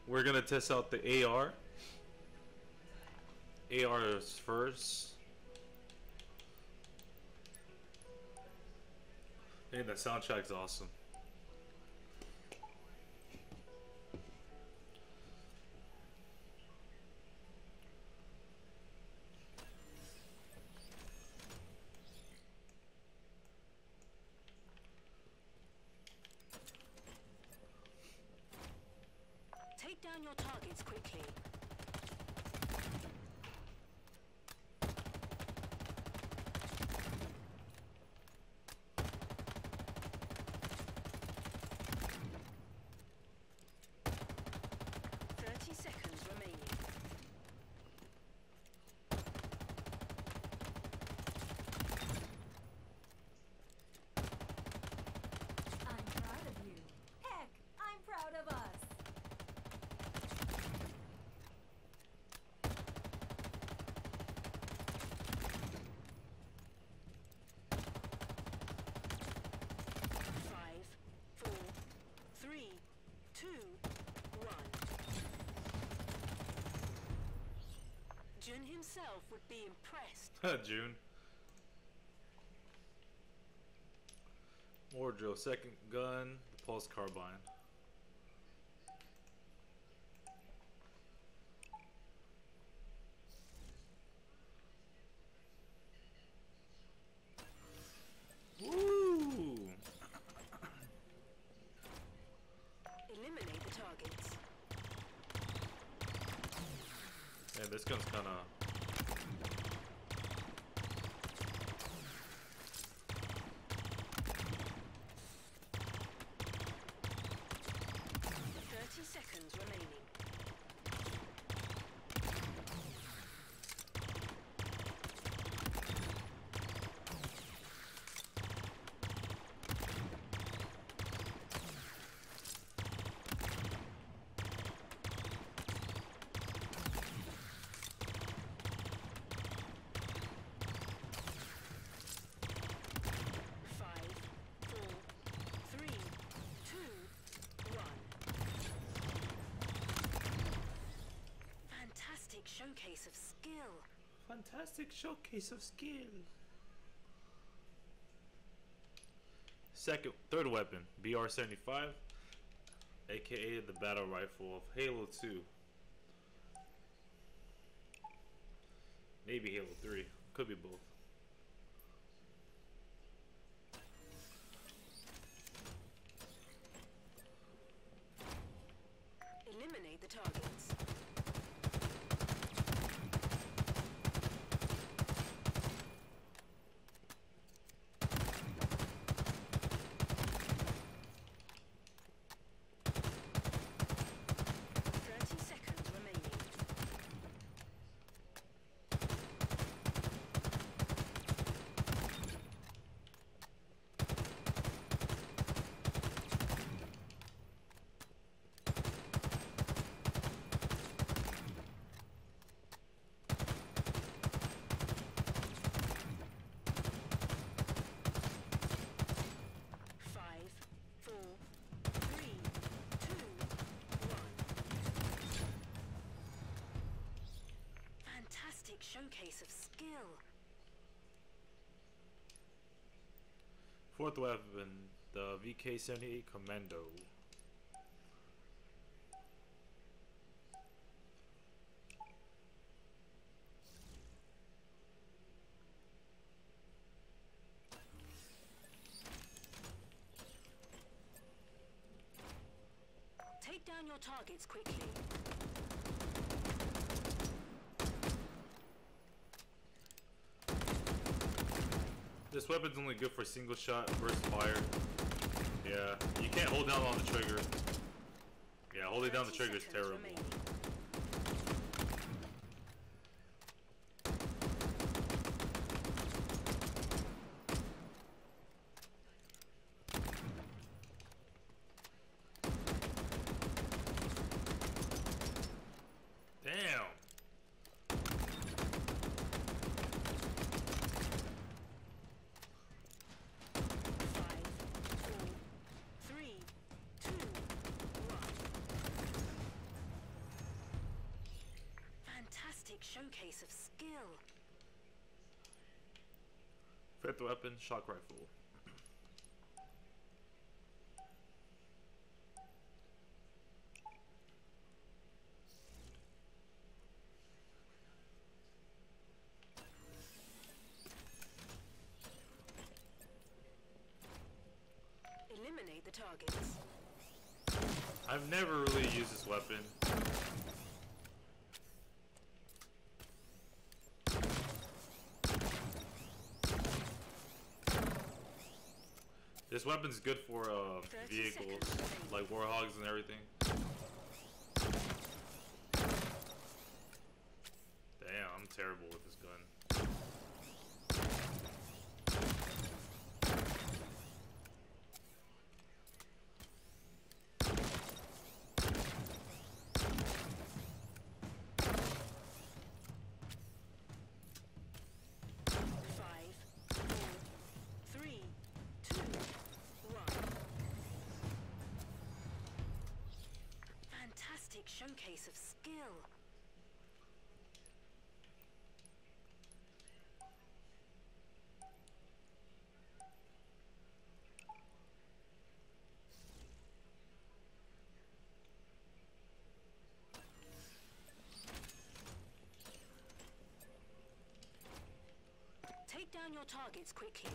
We're gonna test out the AR. AR is first. Hey, that soundtrack's awesome. Take down your targets quickly. Jun himself would be impressed. June. More drill. Second gun. The pulse carbine. Woo! Eliminate the targets. Yeah, this gun's kind of. 30 seconds remaining. Showcase of skill. Fantastic showcase of skill. Third weapon, BR-75, aka the battle rifle of Halo 2. Maybe Halo 3. Could be both. Eliminate the targets. Showcase of skill. Fourth weapon, the VK-78 Commando. Take down your targets quickly. This weapon's only good for single shot, burst fire. Yeah, you can't hold down on the trigger. Yeah, holding down the trigger is terrible. Remaining. Damn. showcase of skill. Fifth weapon, shock rifle. Eliminate the targets. I've never really used this weapon. This weapon's good for vehicles, like warhogs and everything. Damn, I'm terrible with this gun. Showcase of skill. Take down your targets quickly.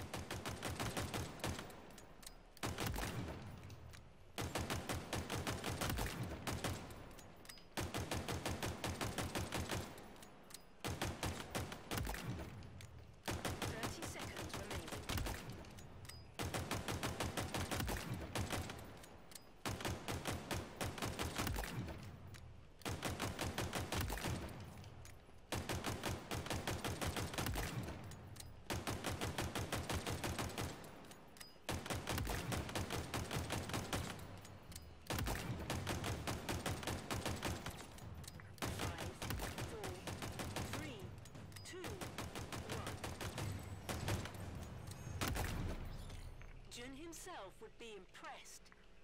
5, 4, 3, 2, 1. Jun himself would be impressed.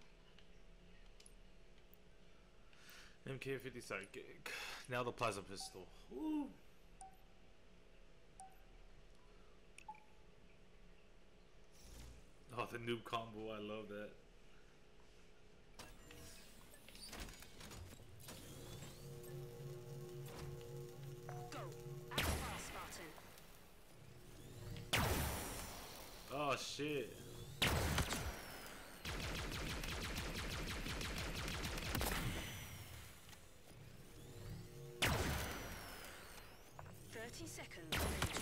MK50 sidekick. Now the plasma pistol. Woo. Oh, the noob combo. I love that. Go. Act fast, Spartan. Oh, shit. 30 seconds remaining.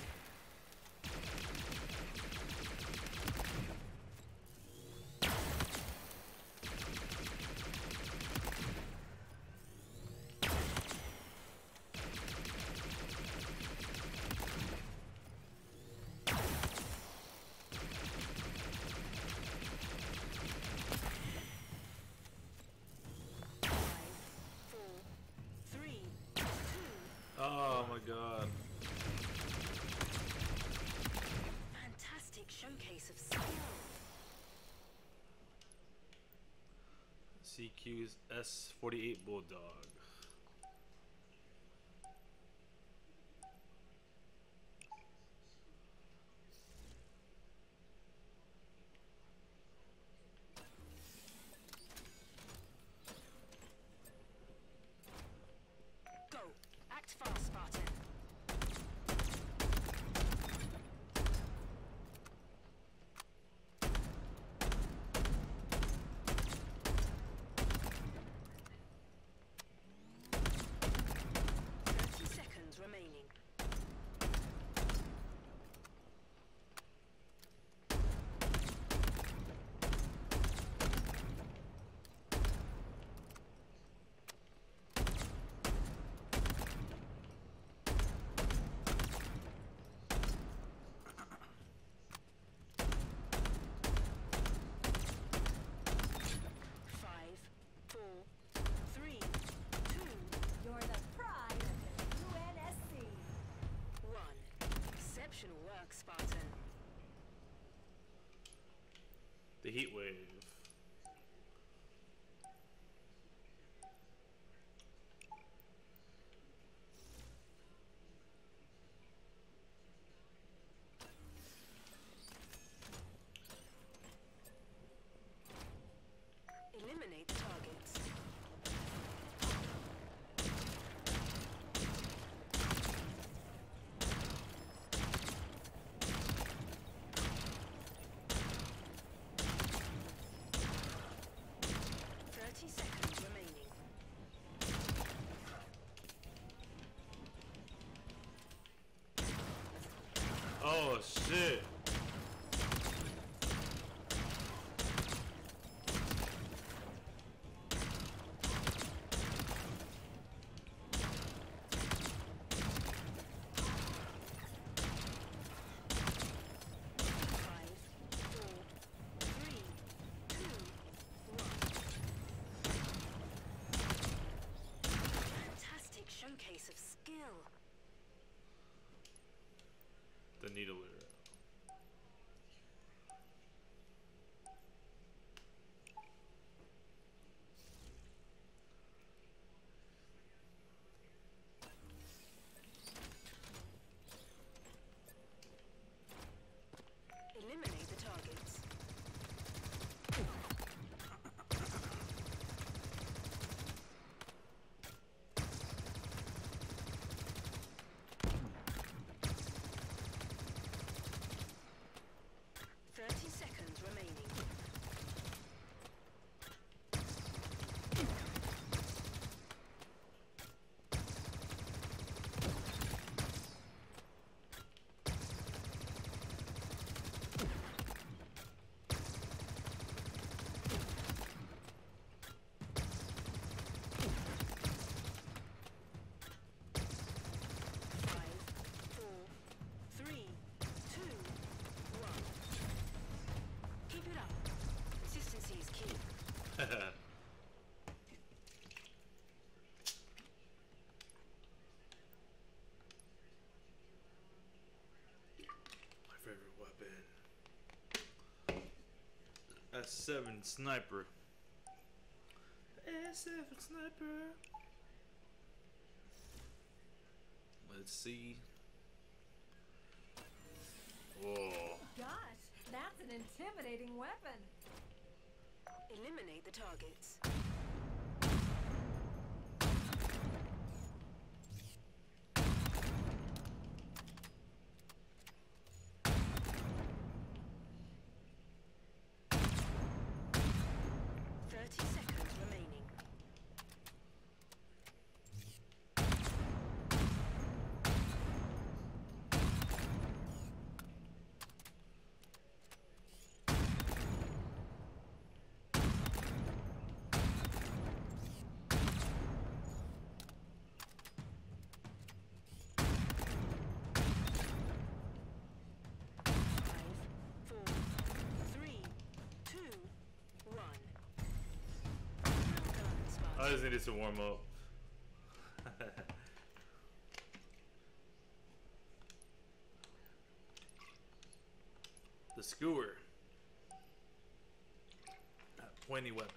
Oh my god. Fantastic showcase of skill. CQ's S48 Bulldog. Go. Act fast, Spartan. Remaining. Work, Spartan. The heat wave. shit. Fantastic showcase of skill. The needle leader. Eliminate the targets. 30 seconds remaining. Five, four, three, two, one. Keep it up. Consistency is key. My favorite weapon. S7 sniper. S7 sniper. Let's see. Whoa. Gosh, that's an intimidating weapon. Eliminate the targets. Seconds remaining. I just needed to warm up. The skewer. That pointy weapon.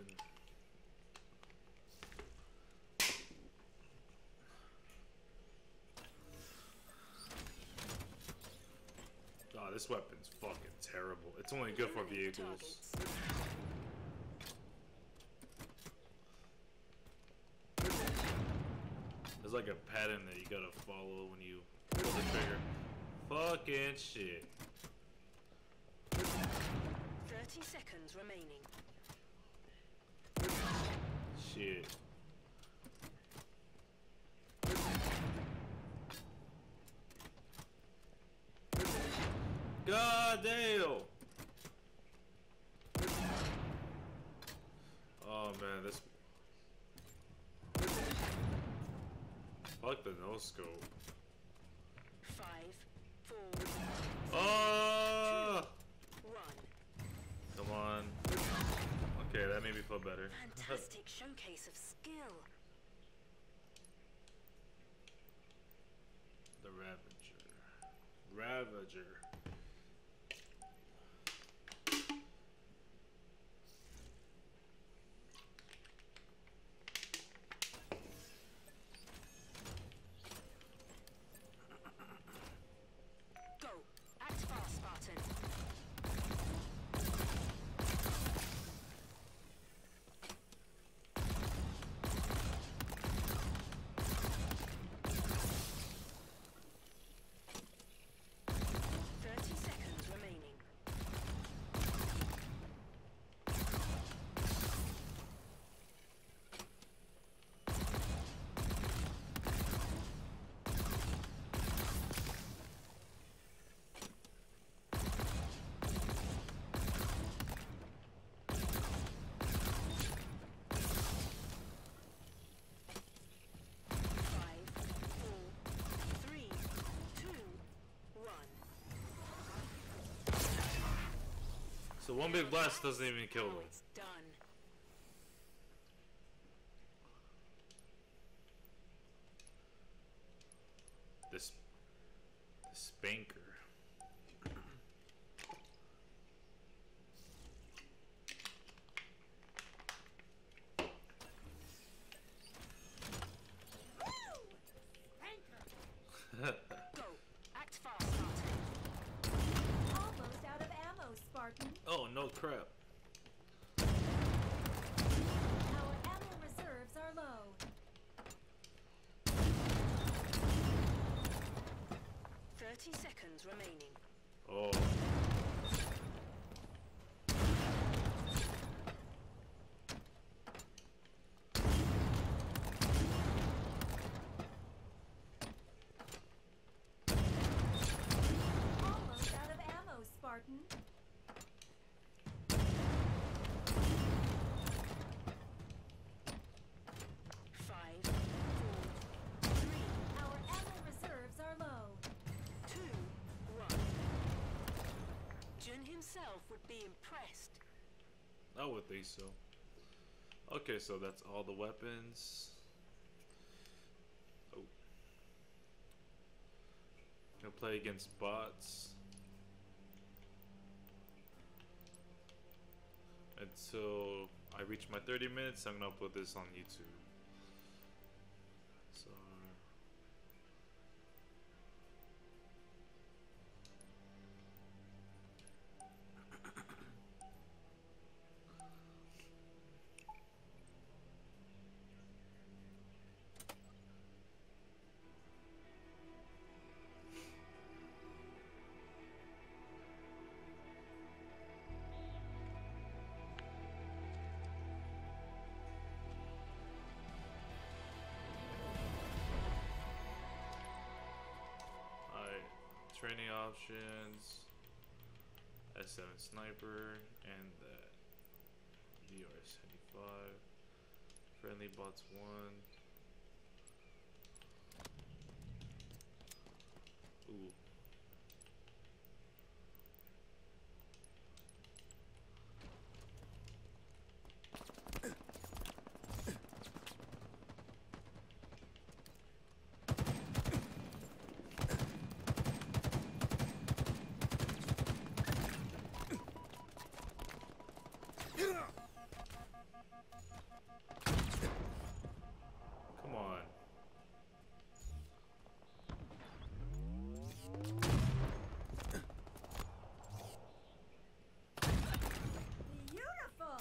Oh, this weapon's fucking terrible. It's only good for vehicles. There's like a pattern that you gotta follow when you pull the trigger. Fucking shit. 30 seconds remaining. Shit. God damn. Oh man, this. Fuck the no scope. 5, 4, Oh! 1. Come on. Okay, that made me feel better. Fantastic showcase of skill. The Ravager. Ravager. Go. Act fast, Spartan. So one big blast doesn't even kill them. It's done. This spanker. Go. Act fast, Spartan. Almost out of ammo, Spartan. Oh no crap. Our ammo reserves are low. 30 seconds remaining. Oh. Almost out of ammo, Spartan. Five, four, three, Our ammo reserves are low. 2, 1. Jun himself would be impressed. I would think so. Okay, so that's all the weapons. Oh. Gonna play against bots until I reach my 30 minutes. I'm gonna upload this on YouTube. So training options, S7 sniper, and that VR75. Friendly bots 1. Ooh. Come on. Beautiful.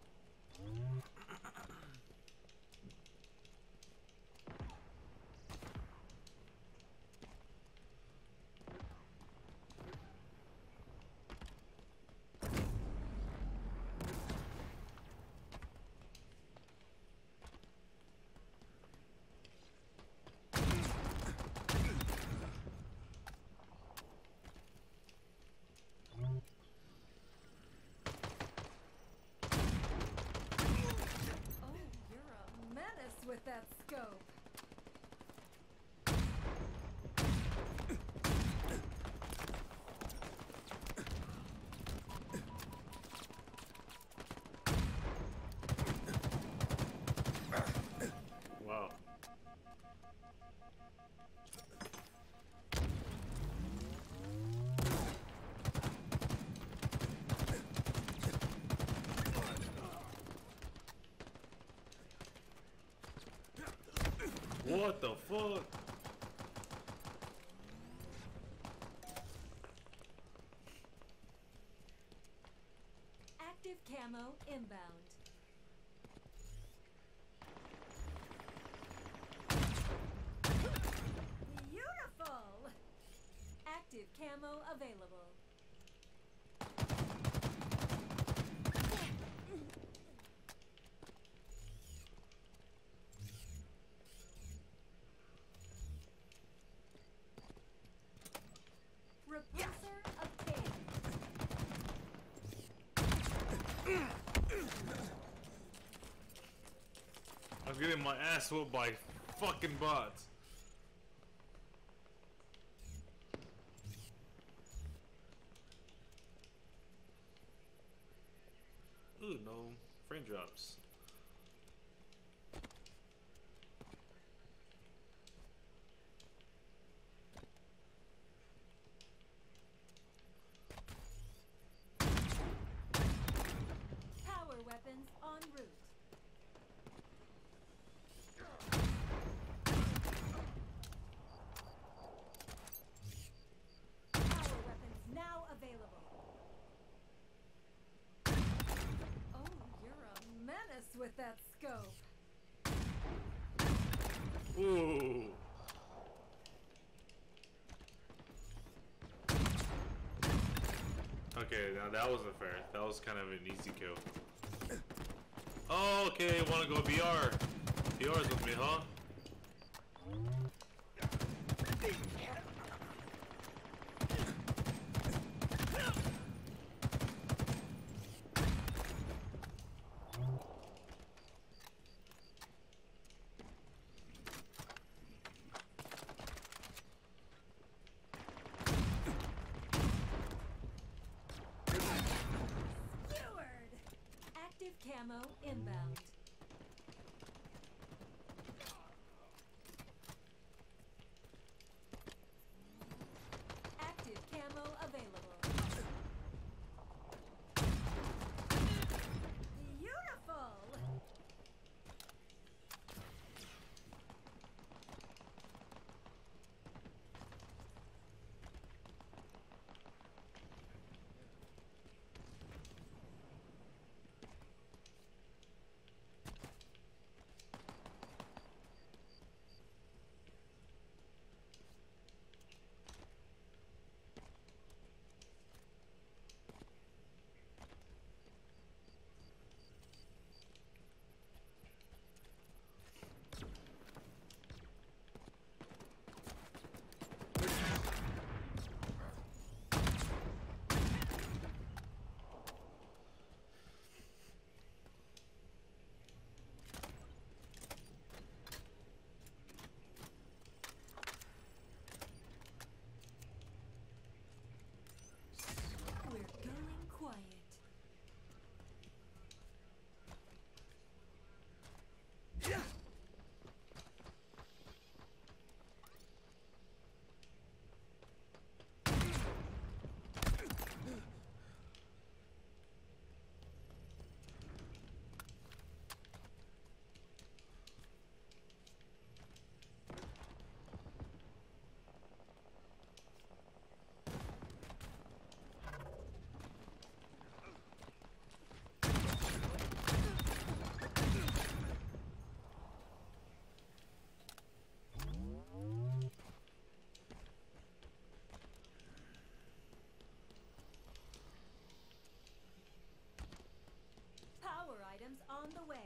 Oh, you're a menace with that scope. Wow. What the fuck? Active camo inbound. Beautiful. Active camo available. Repulsor obtained. I'm getting my ass whooped by fucking bots. frame drops. Power weapons en route. Power weapons now available. Oh, you're a menace with that scope. Ooh. Okay, now that wasn't fair. That was kind of an easy kill. Oh, okay, wanna go BR. BR's with me, huh? Steward! Active camo inbound. Active camo available. Beautiful! We're going quiet. Power items on the way.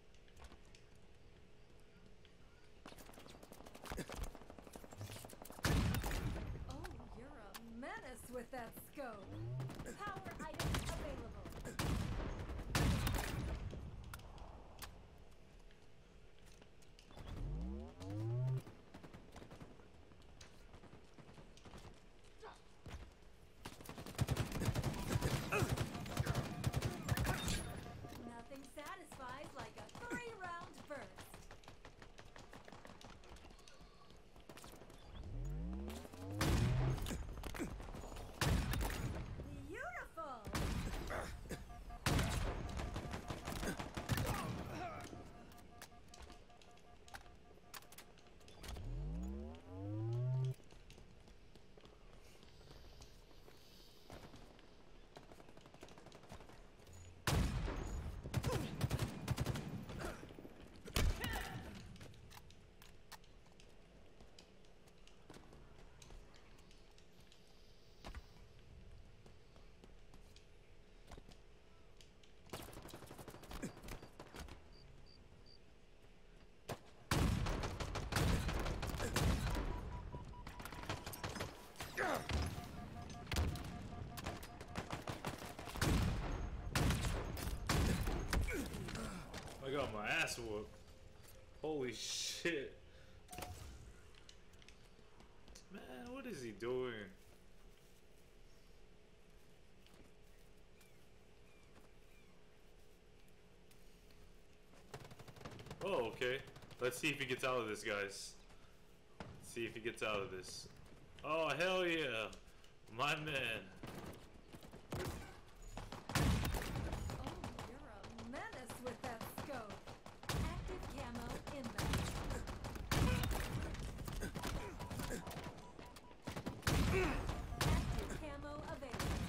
Oh, you're a menace with that scope. Power items available. Nothing satisfies like a 3-round burst. Beautiful! I got my ass whooped. Holy shit. Man, what is he doing? Oh, okay. Let's see if he gets out of this, guys. Let's see if he gets out of this. Oh, hell yeah. My man. Oh, you're a menace with that scope. Active camo inbound. Active camo available.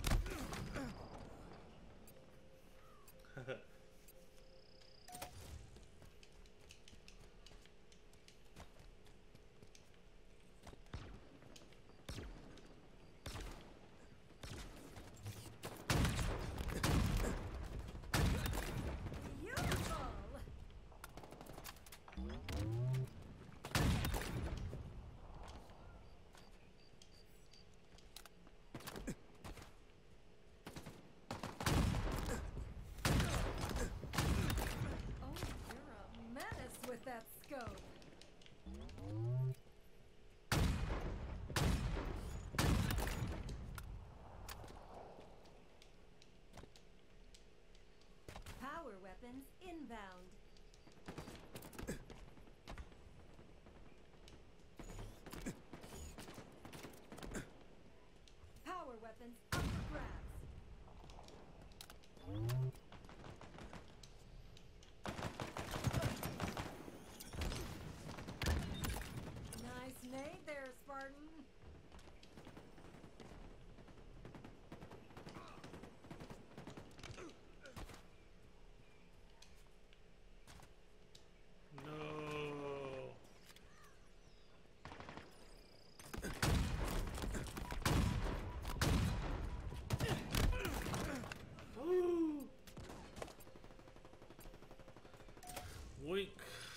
Beautiful. Oh, you're a menace with that scope. Power weapons inbound. Power weapons up for grabs. Nice nade there, Spartan. No. Woo. Wink.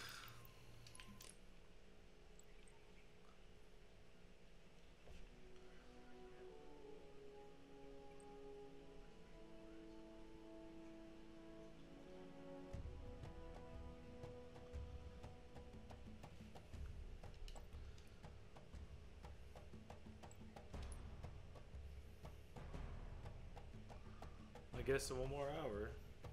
I guess in one more hour.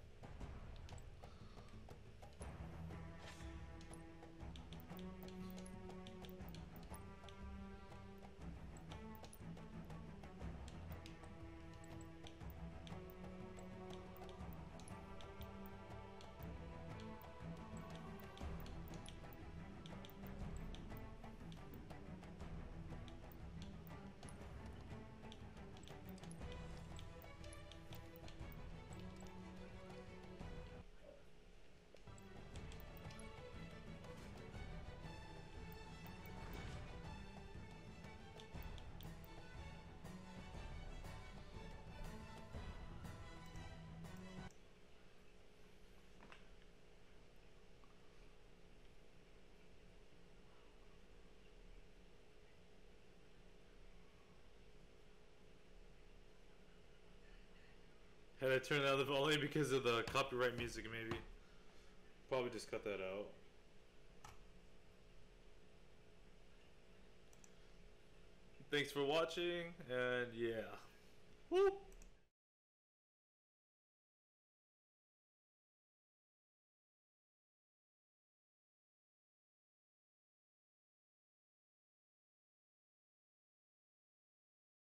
Had I turned down the volume because of the copyright music, maybe. Probably just cut that out. Thanks for watching, and yeah.